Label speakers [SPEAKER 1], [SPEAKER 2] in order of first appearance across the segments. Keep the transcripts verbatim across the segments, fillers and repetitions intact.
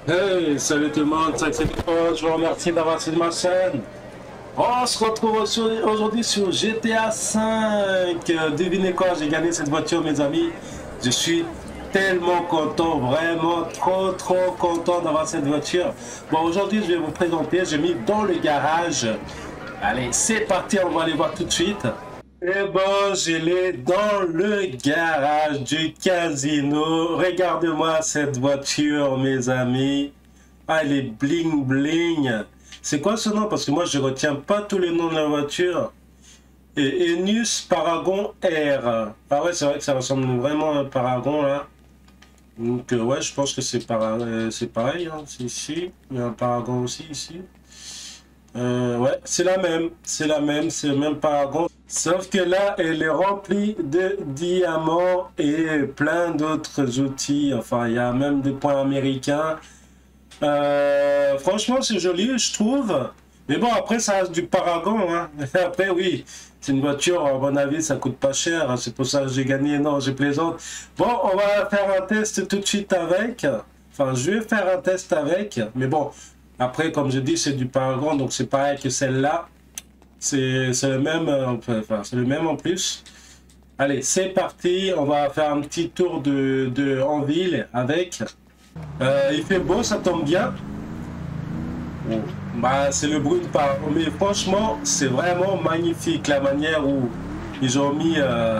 [SPEAKER 1] Hey, salut tout le monde, c'est Axel. Je vous remercie d'avoir suivi ma chaîne. On se retrouve aujourd'hui sur G T A cinq. Devinez quoi, j'ai gagné cette voiture, mes amis. Je suis tellement content, vraiment trop trop content d'avoir cette voiture. Bon, aujourd'hui, je vais vous présenter, j'ai mis dans le garage. Allez, c'est parti, on va aller voir tout de suite. Et bon, je l'ai dans le garage du casino. Regardez-moi cette voiture, mes amis. Ah, elle est bling bling. C'est quoi ce nom? Parce que moi, je retiens pas tous les noms de la voiture. Et Enus Paragon R. Ah ouais, c'est vrai que ça ressemble vraiment à un Paragon, là. Donc, euh, ouais, je pense que c'est para... euh, pareil. Hein. C'est ici. Il y a un Paragon aussi, ici. Euh, ouais, c'est la même, c'est la même, c'est le même Paragon. Sauf que là, elle est remplie de diamants et plein d'autres outils. Enfin, il y a même des points américains. Euh, franchement, c'est joli, je trouve. Mais bon, après, ça reste du Paragon. Hein. Après, oui, c'est une voiture, à mon avis, ça coûte pas cher. C'est pour ça que j'ai gagné. Non, je plaisante. Bon, on va faire un test tout de suite avec. Enfin, je vais faire un test avec. Mais bon... Après, comme je dis, c'est du Paragon, donc c'est pareil que celle-là. C'est le même, enfin, c'est le même en plus. Allez, c'est parti. On va faire un petit tour de, de en ville avec. Euh, il fait beau, ça tombe bien. Oh. Bah, c'est le bruit de Paragon. Mais franchement, c'est vraiment magnifique la manière où ils ont mis. Euh...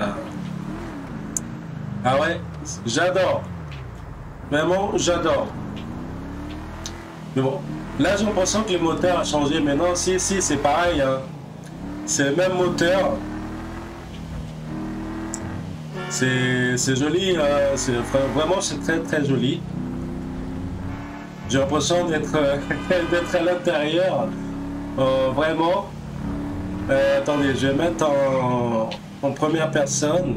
[SPEAKER 1] Ah ouais, j'adore. Vraiment, j'adore. Mais bon. Là, j'ai l'impression que le moteur a changé. Mais non, si, si, c'est pareil. Hein. C'est le même moteur. C'est joli. Euh, vraiment, c'est très, très joli. J'ai l'impression d'être d'être à l'intérieur. Euh, vraiment. Euh, attendez, je vais mettre en, en première personne.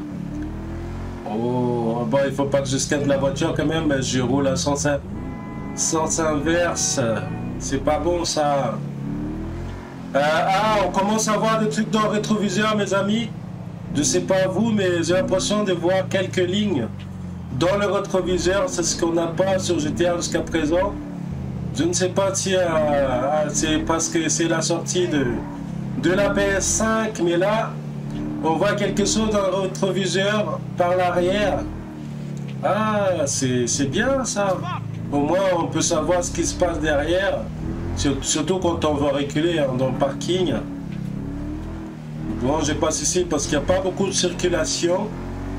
[SPEAKER 1] Oh, bon, il faut pas que je scanne la voiture quand même. Mais je roule à cent cinq. Sens inverse, c'est pas bon ça. Euh, ah, on commence à voir des trucs dans le rétroviseur, mes amis. Je sais pas vous, mais j'ai l'impression de voir quelques lignes dans le rétroviseur. C'est ce qu'on n'a pas sur G T A jusqu'à présent. Je ne sais pas si euh, c'est parce que c'est la sortie de, de la P S cinq, mais là, on voit quelque chose dans le rétroviseur par l'arrière. Ah, c'est bien ça. Au moins, on peut savoir ce qui se passe derrière, surtout quand on va reculer hein, dans le parking. Bon, je passe ici parce qu'il n'y a pas beaucoup de circulation.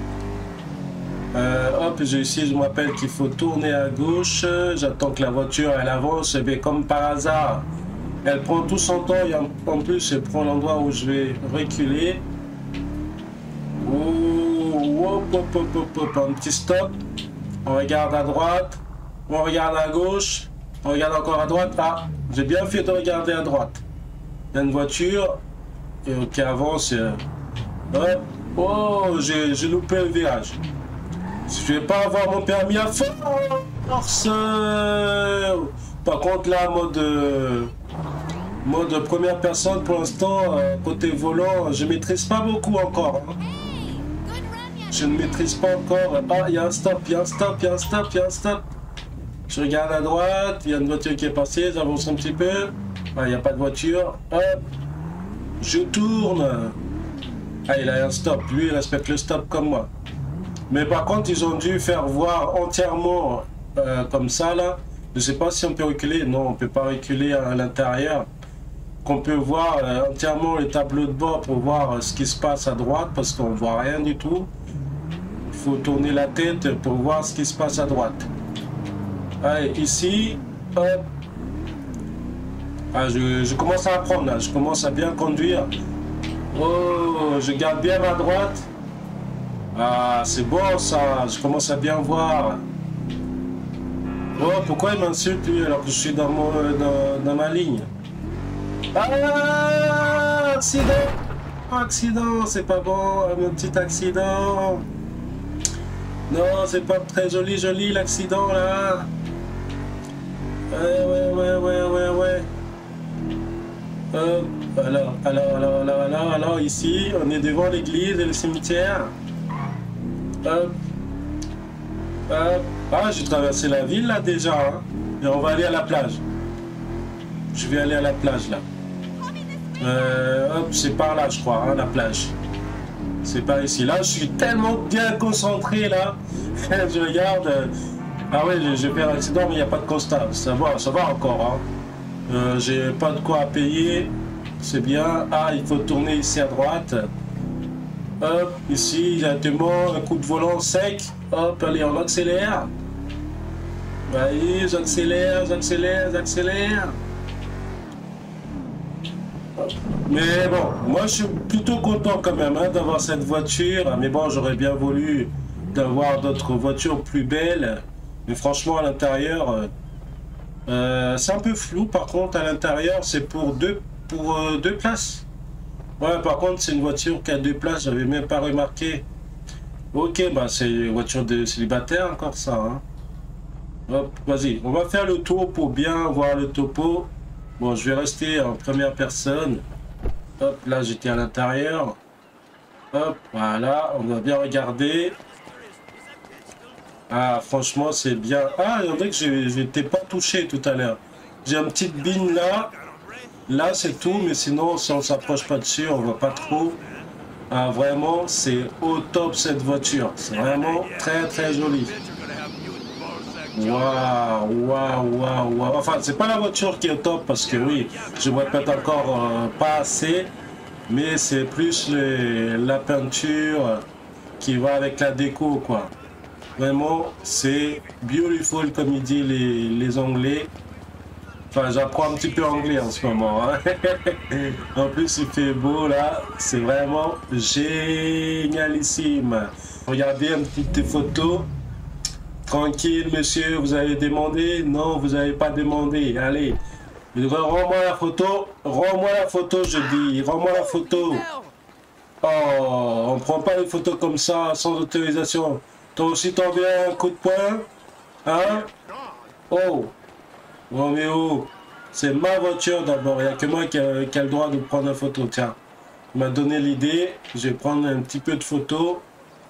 [SPEAKER 1] Euh, hop, j'ai ici, je m'appelle qu'il faut tourner à gauche. J'attends que la voiture, elle avance. Et bien, comme par hasard, elle prend tout son temps. Et en plus, elle prend l'endroit où je vais reculer. Oh, hop, hop, hop, hop, hop, un petit stop. On regarde à droite. On regarde à gauche, on regarde encore à droite. Ah, j'ai bien fait de regarder à droite. Il y a une voiture euh, qui avance. Euh, ouais. Oh, j'ai loupé le virage. Je vais pas avoir mon permis à force. Par contre, là, mode, euh, mode première personne, pour l'instant, euh, côté volant, je maîtrise pas beaucoup encore. Hein. Je ne maîtrise pas encore. Ah, il y a un stop, il y a un stop, il y a un stop, il y a un stop. Je regarde à droite, il y a une voiture qui est passée, j'avance un petit peu. Ah, il n'y a pas de voiture. Hop, je tourne. Ah, il a un stop. Lui, il respecte le stop comme moi. Mais par contre, ils ont dû faire voir entièrement euh, comme ça, là. Je ne sais pas si on peut reculer. Non, on ne peut pas reculer à l'intérieur. Qu'on peut voir euh, entièrement les tableaux de bord pour voir euh, ce qui se passe à droite, parce qu'on ne voit rien du tout. Il faut tourner la tête pour voir ce qui se passe à droite. Allez, ici, hop. Ah, je, je commence à apprendre là, je commence à bien conduire. Oh, je garde bien ma droite. Ah, c'est bon ça, je commence à bien voir. Oh, pourquoi il m'insulte lui alors que je suis dans, mon, dans, dans ma ligne? Ah, accident! Accident, c'est pas bon, un petit accident. Non, c'est pas très joli, joli l'accident là. Ouais, ouais, ouais, ouais, ouais, ouais. Euh, alors, alors, alors, alors, alors, alors, ici, on est devant l'église et le cimetière. Hop. Hop. Ah, j'ai traversé la ville là déjà, hein. Et on va aller à la plage. Je vais aller à la plage là. Euh, hop, c'est par là je crois, hein, la plage. C'est par ici. Là, je suis tellement bien concentré là. Je regarde. Euh... Ah ouais, j'ai fait un accident, mais il n'y a pas de constat. Ça va, ça va encore. Hein. Euh, j'ai pas de quoi à payer. C'est bien. Ah, il faut tourner ici à droite. Hop, ici, directement, un coup de volant sec. Hop, allez, on accélère. Allez, j'accélère, j'accélère, j'accélère. Mais bon, moi je suis plutôt content quand même hein, d'avoir cette voiture. Mais bon, j'aurais bien voulu d'avoir d'autres voitures plus belles. Mais franchement, à l'intérieur, euh, c'est un peu flou. Par contre, à l'intérieur, c'est pour deux, pour euh, deux places. Ouais, par contre, c'est une voiture qui a deux places. J'avais même pas remarqué. Ok, bah c'est une voiture de célibataire encore ça. Hein. Hop, vas-y, on va faire le tour pour bien voir le topo. Bon, je vais rester en première personne. Hop, là j'étais à l'intérieur. Hop, voilà, on va bien regarder. Ah, franchement, c'est bien. Ah, il y en a que je n'étais pas touché tout à l'heure. J'ai un petit bin là. Là, c'est tout, mais sinon, si on s'approche pas dessus, on voit pas trop. Ah, vraiment, c'est au top cette voiture. C'est vraiment très très joli. Waouh, waouh, waouh, waouh. Enfin, c'est pas la voiture qui est au top parce que oui, je me répète encore euh, pas assez. Mais c'est plus les, la peinture qui va avec la déco, quoi. Vraiment, c'est beautiful, comme ils disent les, les Anglais. Enfin, j'apprends un petit peu anglais en ce moment. Hein. En plus, il fait beau, là. C'est vraiment génialissime. Regardez un petit des photos. Tranquille, monsieur, vous avez demandé? Non, vous n'avez pas demandé. Allez. Rends-moi la photo, rends-moi la photo, je dis, rends-moi la photo. Oh, on prend pas une photo comme ça, sans autorisation. Toi aussi, t'en viens un coup de poing? Hein? Oh, Roméo, c'est ma voiture d'abord, il n'y a que moi qui a, qui a le droit de prendre une photo, tiens. Il m'a donné l'idée, je vais prendre un petit peu de photos.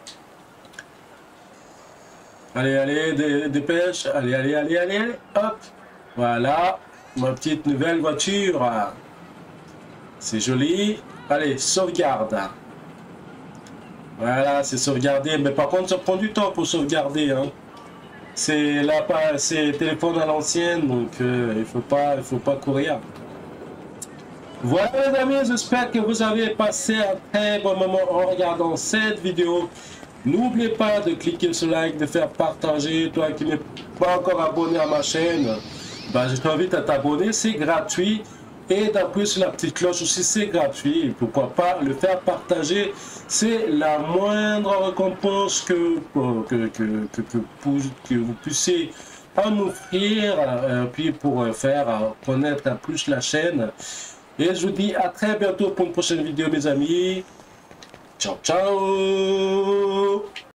[SPEAKER 1] Allez, allez, dépêche, allez, allez, allez, allez, allez, hop, voilà. Ma petite nouvelle voiture. C'est joli. Allez, sauvegarde. Voilà, c'est sauvegardé. Mais par contre, ça prend du temps pour sauvegarder. Hein. C'est là, c'est téléphone à l'ancienne, donc euh, il faut pas, il faut pas courir. Voilà les amis, j'espère que vous avez passé un très bon moment en regardant cette vidéo. N'oubliez pas de cliquer sur like, de faire partager. Toi qui n'es pas encore abonné à ma chaîne, ben, je t'invite à t'abonner, c'est gratuit. Et d'appuyer sur la petite cloche aussi, c'est gratuit. Et pourquoi pas le faire partager, c'est la moindre récompense que, que, que, que, que, que vous puissiez en offrir. Euh, puis pour faire euh, connaître plus la chaîne. Et je vous dis à très bientôt pour une prochaine vidéo, mes amis. Ciao, ciao!